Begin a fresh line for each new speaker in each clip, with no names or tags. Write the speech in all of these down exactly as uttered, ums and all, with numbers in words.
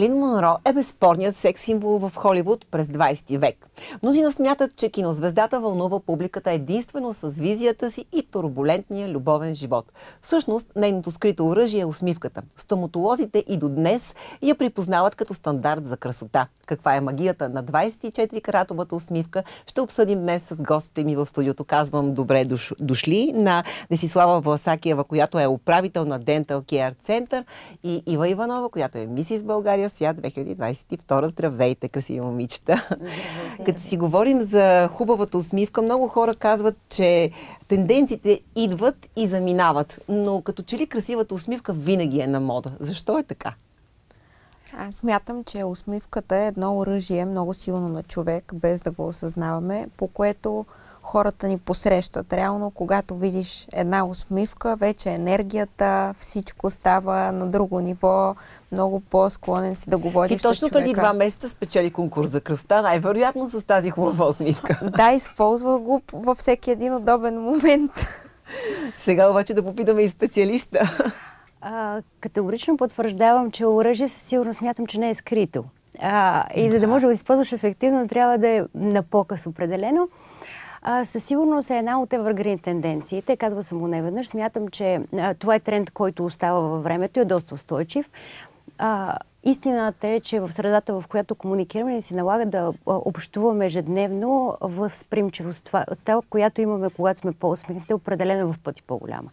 Мерлин Монро е безспорният секс символ в Холивуд през двайсети век. Мнозина смятат, че кинозвездата вълнува публиката единствено с визията си и турбулентния любовен живот. Всъщност, нейното скрито оръжие е усмивката. Стоматолозите и до днес я припознават като стандарт за красота. Каква е магията на двайсет и четири каратовата усмивка, ще обсъдим днес с гостите ми в студиото. Казвам добре дош... дошли на Десислава Власакиева, която е управител на Dental Care Center, и Ива Иванова, която е мисис България свят две хиляди двайсет и втора. Здравейте, красиви момичета! Като си говорим за хубавата усмивка, много хора казват, че тенденциите идват и заминават, но като че ли красивата усмивка винаги е на мода. Защо е така?
Аз смятам, че усмивката е едно оръжие много силно на човек, без да го осъзнаваме, по което хората ни посрещат. Реално, когато видиш една усмивка, вече енергията, всичко става на друго ниво, много по-склонен си да говориш с човека.
И точно преди два месеца спечели конкурс за красота, най-вероятно с тази хубава усмивка.
Да, използва го във всеки един удобен момент.
Сега обаче да попитаме и специалиста.
А, категорично потвърждавам, че оръжие със сигурност смятам, че не е скрито. А, и за да може да го използваш ефективно, трябва да е на показ определено. А, със сигурност е една от evergreen тенденциите. Казва съм го неведнъж. Смятам, че а, това е тренд, който остава във времето и е доста устойчив. А, истината е, че в средата, в която комуникираме, ни се налага да общуваме ежедневно в сприемчивост. Това, която имаме, когато сме по-усмихнати, определено в пъти по-голяма.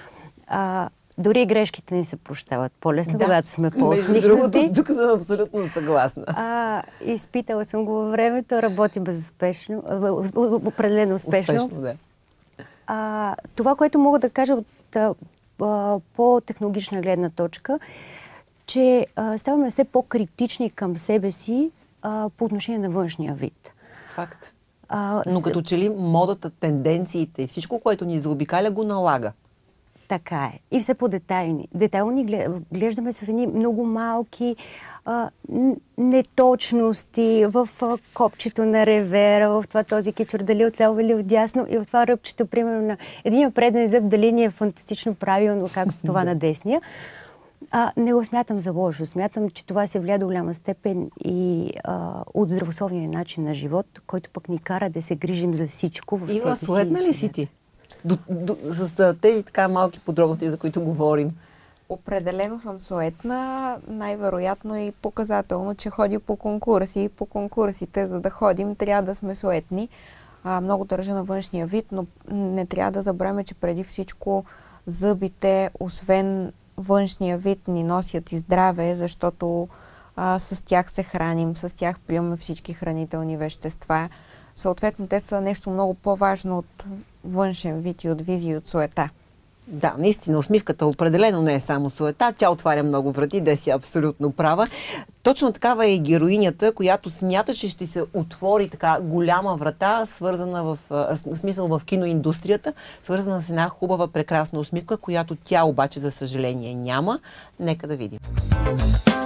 А, Дори и грешките ни се прощават по-лесно, да, когато сме по-усмихнати.
Между другото, тук съм абсолютно съгласна.
А, изпитала съм го във времето, работи безуспешно, определено успешно.
Успешно, да.
А, това, което мога да кажа от а, по-технологична гледна точка, че а, ставаме все по-критични към себе си а, по отношение на външния вид.
Факт.
А,
Но като че ли модата, тенденциите и всичко, което ни заобикаля, го налага.
Така е. И все по-детайлни. Детайлни глеждаме се в едни много малки а, неточности в а, копчето на ревера, в това този кичур дали отляво или отдясно и в това ръбчето, примерно на един преден зъб, дали ни е фантастично правилно, както това на десния. А, не го смятам за лошо. Смятам, че това се влияе до голяма степен и а, от здравословния начин на живот, който пък ни кара да се грижим за всичко.
Ива, суетна ли си ти? До, до, с тези така малки подробности, за които говорим.
Определено съм суетна, най-вероятно и показателно, че ходи по конкурси. И по конкурсите, за да ходим, трябва да сме суетни. А, много държа на външния вид, но не трябва да забравяме, че преди всичко зъбите, освен външния вид, ни носят и здраве, защото а, с тях се храним, с тях приемаме всички хранителни вещества. Съответно, те са нещо много по-важно от външен вид и от визия и от суета.
Да, наистина, усмивката определено не е само суета. Тя отваря много врати, да си абсолютно права. Точно такава е и героинята, която смята, че ще се отвори така голяма врата, свързана в, в смисъл в киноиндустрията, свързана с една хубава, прекрасна усмивка, която тя обаче, за съжаление, няма. Нека да видим.